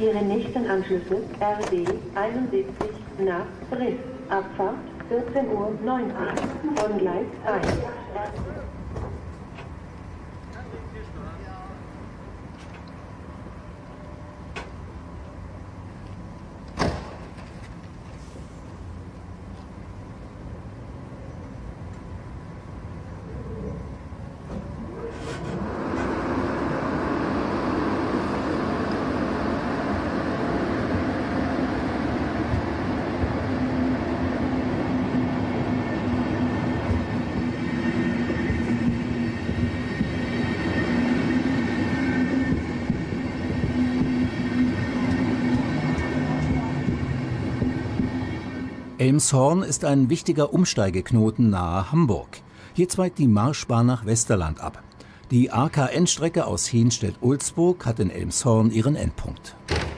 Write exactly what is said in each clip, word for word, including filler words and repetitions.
Ihre nächsten Anschlüsse R D einundsiebzig nach Briss. Abfahrt vierzehn Uhr neunzig von Gleis eins. Elmshorn ist ein wichtiger Umsteigeknoten nahe Hamburg. Hier zweigt die Marschbahn nach Westerland ab. Die A K N-Strecke aus Henstedt-Ulzburg hat in Elmshorn ihren Endpunkt.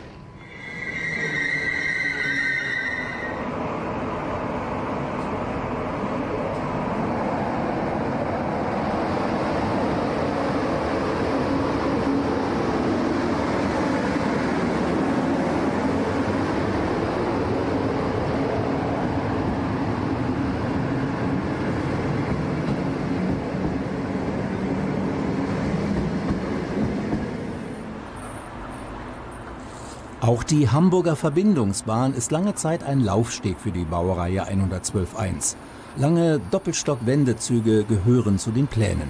Auch die Hamburger Verbindungsbahn ist lange Zeit ein Laufsteg für die Baureihe hundertzwölf eins. Lange Doppelstock-Wendezüge gehören zu den Plänen.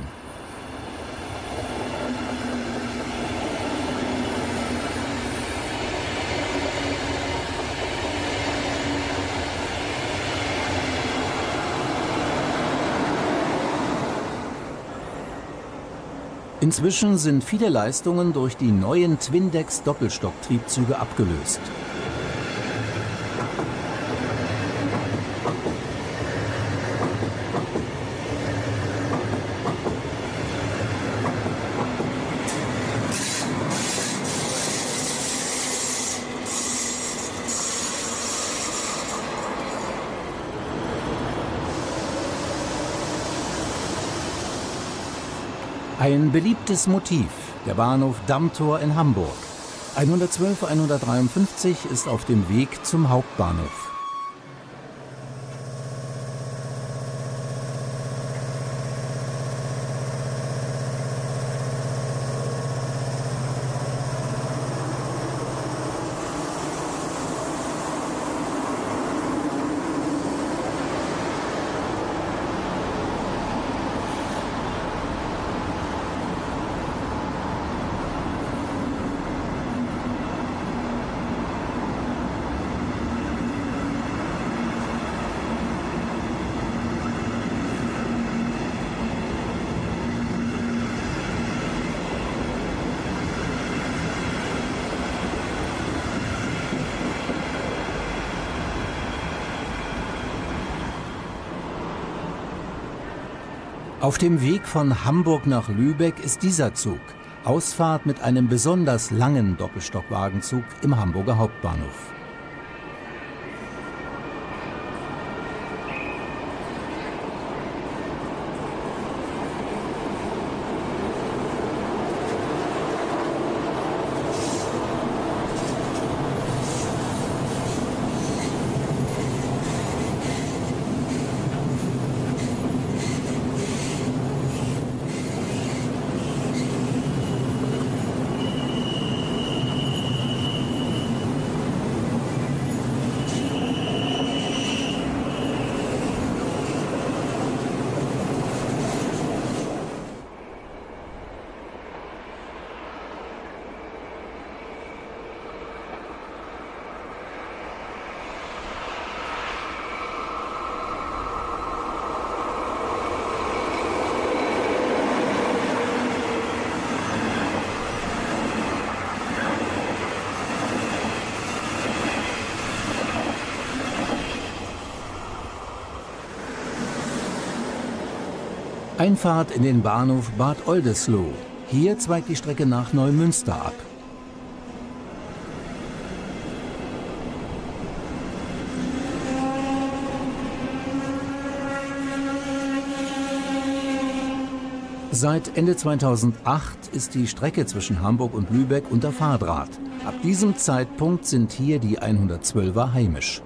Inzwischen sind viele Leistungen durch die neuen Twindex-Doppelstocktriebzüge abgelöst. Ein beliebtes Motiv, der Bahnhof Dammtor in Hamburg. hundertzwölf hundertdreiundfünfzig ist auf dem Weg zum Hauptbahnhof. Auf dem Weg von Hamburg nach Lübeck ist dieser Zug. Ausfahrt mit einem besonders langen Doppelstockwagenzug im Hamburger Hauptbahnhof. Einfahrt in den Bahnhof Bad Oldesloe. Hier zweigt die Strecke nach Neumünster ab. Seit Ende zweitausendacht ist die Strecke zwischen Hamburg und Lübeck unter Fahrdraht. Ab diesem Zeitpunkt sind hier die hundertzwölfer heimisch.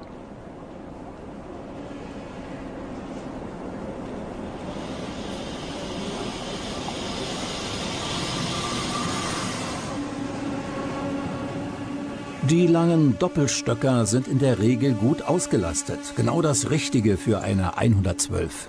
Die langen Doppelstöcker sind in der Regel gut ausgelastet. Genau das Richtige für eine hundertzwölf.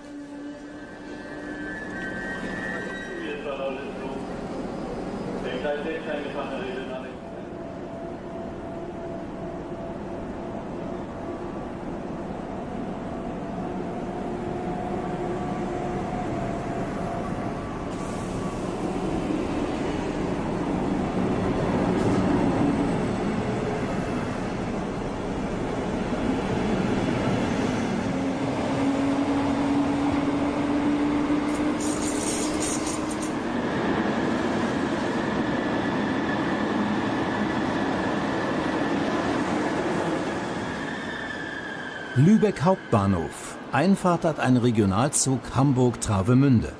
Lübeck Hauptbahnhof. Einfahrt hat ein Regionalzug Hamburg-Travemünde.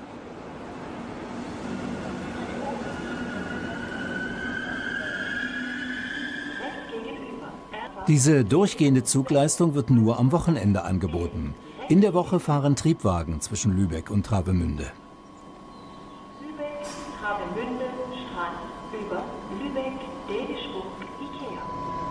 Diese durchgehende Zugleistung wird nur am Wochenende angeboten. In der Woche fahren Triebwagen zwischen Lübeck und Travemünde. Lübeck, Travemünde, Strand, über Lübeck, Dänischburg, Ikea.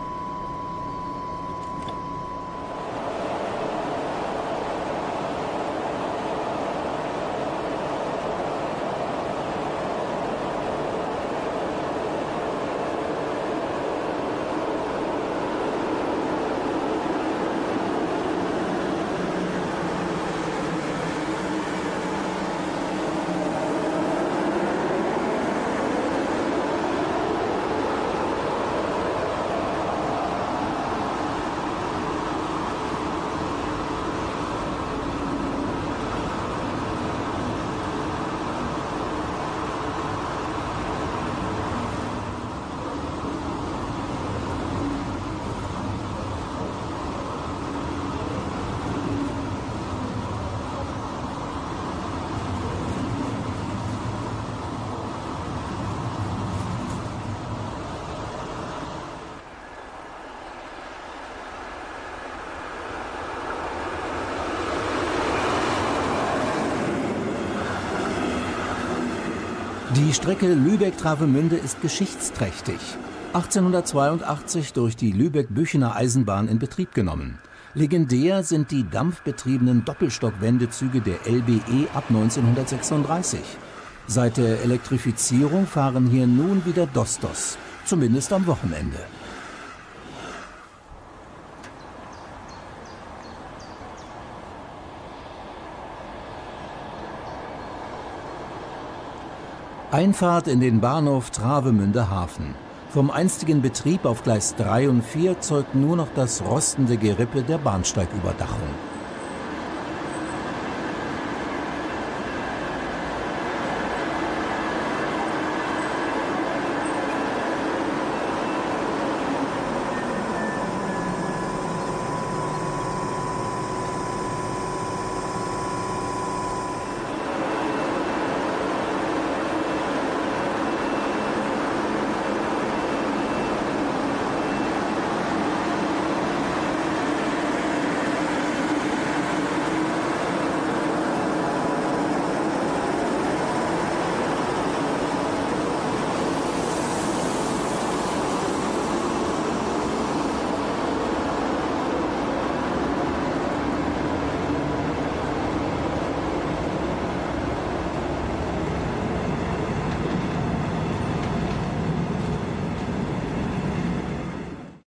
Die Strecke Lübeck-Travemünde ist geschichtsträchtig. achtzehnhundertzweiundachtzig durch die Lübeck-Büchener Eisenbahn in Betrieb genommen. Legendär sind die dampfbetriebenen Doppelstock-Wendezüge der L B E ab neunzehnhundertsechsunddreißig. Seit der Elektrifizierung fahren hier nun wieder Dostos, zumindest am Wochenende. Einfahrt in den Bahnhof Travemünde Hafen. Vom einstigen Betrieb auf Gleis drei und vier zeugt nur noch das rostende Gerippe der Bahnsteigüberdachung.